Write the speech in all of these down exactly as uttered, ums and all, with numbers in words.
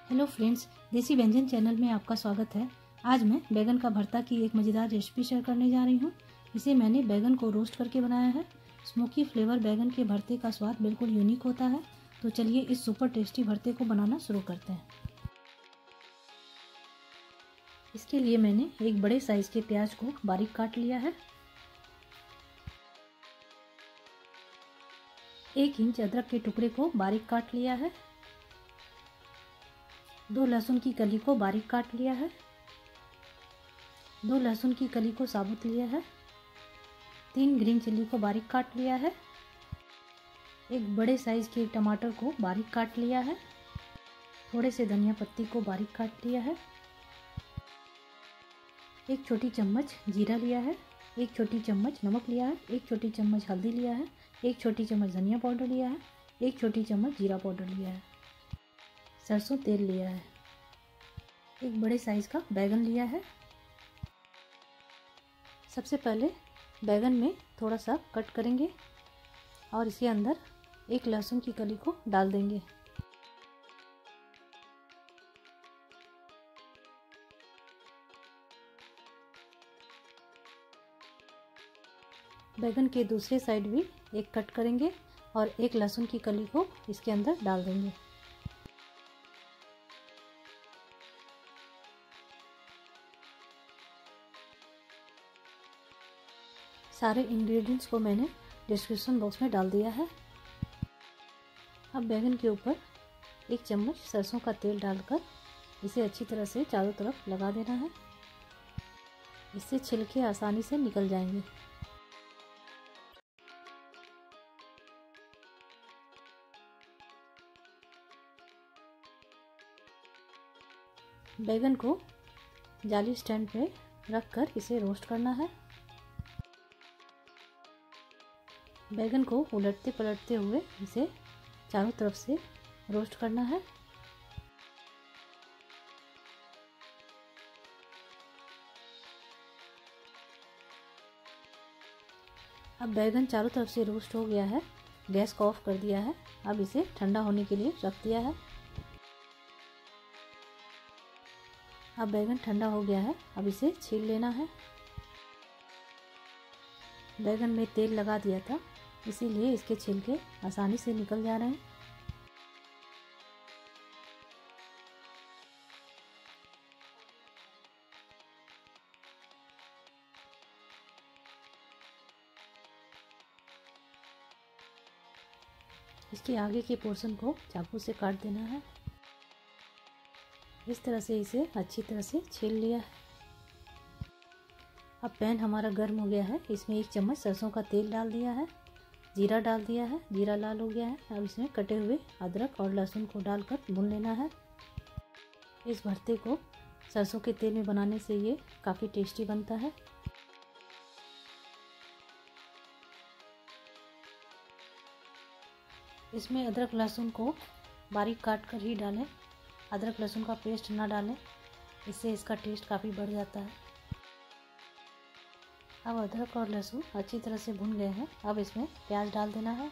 Hello friends, देसी व्यंजन channel में आपका स्वागत है। आज मैं बैगन का भरता की एक मज़ेदार रेसिपी शेयर करने जा रही हूँ। इसे मैंने बैगन को रोस्ट करके बनाया है। स्मोकी फ्लेवर बैगन के भरते का स्वाद बिल्कुल यूनिक होता है। तो चलिए इस सुपर टेस्टी भरते को बनाना शुरू करते हैं। इसके लिए मैंने एक बड़े साइज़ के प्याज को बारीक काट लिया है। एक इंच अदरक के टुकड़े को बारीक काट लिया है। दो लहसुन की कली को बारीक काट लिया है। दो लहसुन की कली को साबुत लिया है। तीन ग्रीन चिल्ली को बारीक काट लिया है। एक बड़े साइज़ के टमाटर को बारीक काट लिया है। थोड़े से धनिया पत्ती को बारीक काट लिया है। एक छोटी चम्मच जीरा लिया है। एक छोटी चम्मच नमक लिया है। एक छोटी चम्मच हल्दी लिया है। एक छोटी चम्मच धनिया पाउडर लिया है। एक छोटी चम्मच जीरा पाउडर लिया है। सरसों तेल लिया है। एक बड़े साइज़ का बैगन लिया है। सबसे पहले बैगन में थोड़ा सा कट करेंगे और इसके अंदर एक लहसुन की कली को डाल देंगे। बैगन के दूसरे साइड भी एक कट करेंगे और एक लहसुन की कली को इसके अंदर डाल देंगे। सारे इंग्रेडिएंट्स को मैंने डिस्क्रिप्शन बॉक्स में डाल दिया है। अब बैगन के ऊपर एक चम्मच सरसों का तेल डालकर इसे अच्छी तरह से चारों तरफ लगा देना है। इससे छिलके आसानी से निकल जाएंगे। बैगन को जाली स्टैंड पे रखकर इसे रोस्ट करना है। बैगन को उलटते पलटते हुए इसे चारों तरफ से रोस्ट करना है। अब बैगन चारों तरफ से रोस्ट हो गया है। गैस को ऑफ कर दिया है। अब इसे ठंडा होने के लिए रख दिया है। अब बैगन ठंडा हो गया है। अब इसे छील लेना है। बैगन में तेल लगा दिया था, इसीलिए इसके छिलके आसानी से निकल जा रहे हैं। इसके आगे के पोर्शन को चाकू से काट देना है। इस तरह से इसे अच्छी तरह से छील लिया है। अब पैन हमारा गर्म हो गया है। इसमें एक चम्मच सरसों का तेल डाल दिया है। जीरा डाल दिया है। जीरा लाल हो गया है। अब इसमें कटे हुए अदरक और लहसुन को डालकर भून लेना है। इस भरते को सरसों के तेल में बनाने से ये काफ़ी टेस्टी बनता है। इसमें अदरक लहसुन को बारीक काट कर ही डालें। अदरक लहसुन का पेस्ट ना डालें, इससे इसका टेस्ट काफ़ी बढ़ जाता है। अब अदरक और लहसुन अच्छी तरह से भुन गए हैं। अब इसमें प्याज डाल देना है।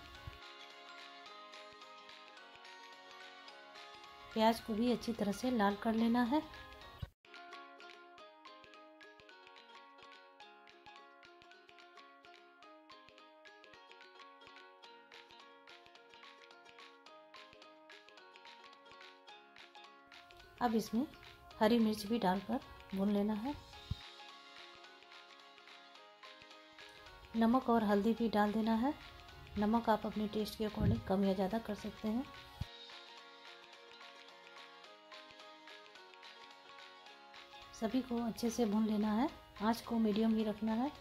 प्याज को भी अच्छी तरह से लाल कर लेना है। अब इसमें हरी मिर्च भी डालकर भून लेना है। नमक और हल्दी भी डाल देना है। नमक आप अपने टेस्ट के अकॉर्डिंग कम या ज़्यादा कर सकते हैं। सभी को अच्छे से भून लेना है। आंच को मीडियम ही रखना है।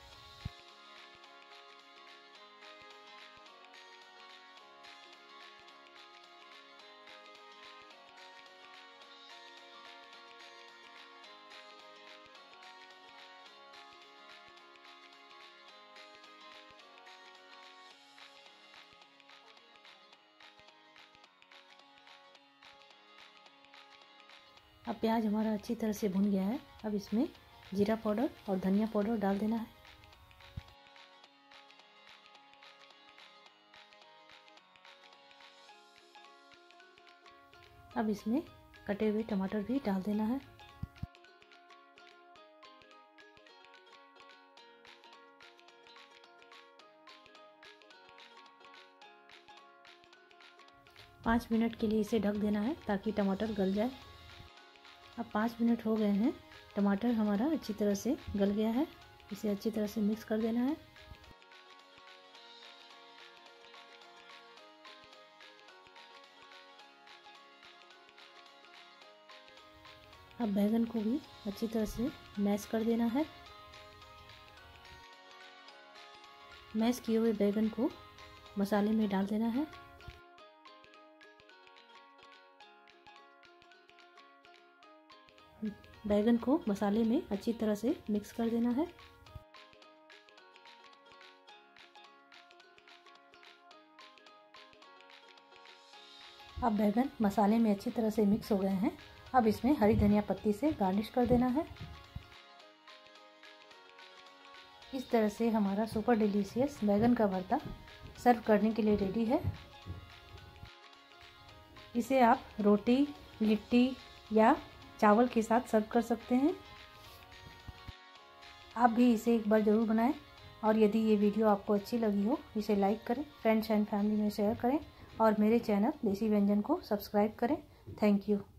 अब प्याज हमारा अच्छी तरह से भुन गया है। अब इसमें जीरा पाउडर और धनिया पाउडर डाल देना है। अब इसमें कटे हुए टमाटर भी डाल देना है। पाँच मिनट के लिए इसे ढक देना है ताकि टमाटर गल जाए। अब पाँच मिनट हो गए हैं, टमाटर हमारा अच्छी तरह से गल गया है। इसे अच्छी तरह से मिक्स कर देना है। अब बैंगन को भी अच्छी तरह से मैश कर देना है। मैश किए हुए बैंगन को मसाले में डाल देना है। बैंगन को मसाले में अच्छी तरह से मिक्स कर देना है। अब बैंगन मसाले में अच्छी तरह से मिक्स हो गए हैं। अब इसमें हरी धनिया पत्ती से गार्निश कर देना है। इस तरह से हमारा सुपर डिलीशियस बैंगन का भरता सर्व करने के लिए रेडी है। इसे आप रोटी, लिट्टी या चावल के साथ सर्व कर सकते हैं। आप भी इसे एक बार ज़रूर बनाएं और यदि ये वीडियो आपको अच्छी लगी हो इसे लाइक करें, फ्रेंड्स एंड फैमिली में शेयर करें और मेरे चैनल देसी व्यंजन को सब्सक्राइब करें। Thank you.